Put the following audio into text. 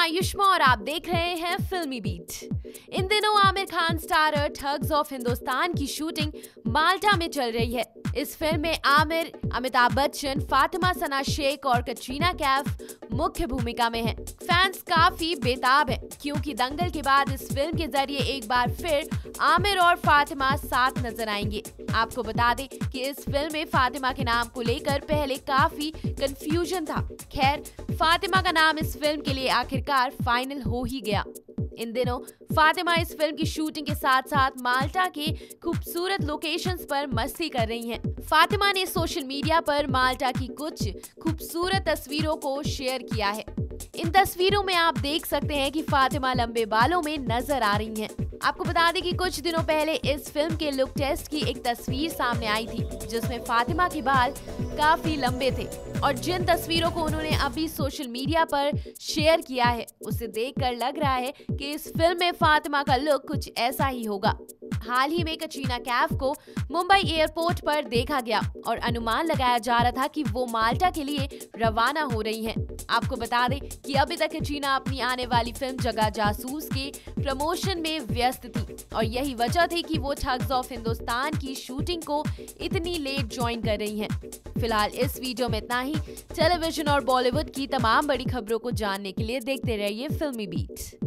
आयुष्मा और आप देख रहे हैं फिल्मी बीट। इन दिनों Aamir Khan starrer Thugs of Hindustan की शूटिंग माल्टा में चल रही है। इस फिल्म में आमिर, अमिताभ बच्चन, फातिमा सना शेख और कटरीना कैफ मुख्य भूमिका में हैं। फैंस काफी बेताब हैं क्योंकि दंगल के बाद इस फिल्म के जरिए एक बार फिर आमिर और फातिमा साथ नजर आएंगे। आपको बता दें कि इस फिल्म में फातिमा के नाम को लेकर पहले काफी कंफ्यूजन था। खैर, फातिमा का नाम इस फिल्म के लिए आखिरकार फाइनल हो ही गया। इन दिनों फातिमा इस फिल्म की शूटिंग के साथ साथ माल्टा के खूबसूरत लोकेशंस पर मस्ती कर रही हैं। फातिमा ने सोशल मीडिया पर माल्टा की कुछ खूबसूरत तस्वीरों को शेयर किया है। इन तस्वीरों में आप देख सकते हैं कि फातिमा लंबे बालों में नजर आ रही हैं। आपको बता दें कि कुछ दिनों पहले इस फिल्म के लुक टेस्ट की एक तस्वीर सामने आई थी जिसमें फातिमा के बाल काफी लंबे थे और जिन तस्वीरों को उन्होंने अभी सोशल मीडिया पर शेयर किया है उसे देखकर लग रहा है कि इस फिल्म में फातिमा का लुक कुछ ऐसा ही होगा। हाल ही में कटरीना कैफ को मुंबई एयरपोर्ट पर देखा गया और अनुमान लगाया जा रहा था कि वो माल्टा के लिए रवाना हो रही हैं। आपको बता दें कि अभी तक कटरीना अपनी आने वाली फिल्म जगह जासूस के प्रमोशन में व्यस्त थी और यही वजह थी कि वो ठग्स ऑफ हिंदुस्तान की शूटिंग को इतनी लेट ज्वाइन कर रही हैं। फिलहाल इस वीडियो में इतना ही। टेलीविजन और बॉलीवुड की तमाम बड़ी खबरों को जानने के लिए देखते रहिए फिल्मी बीट।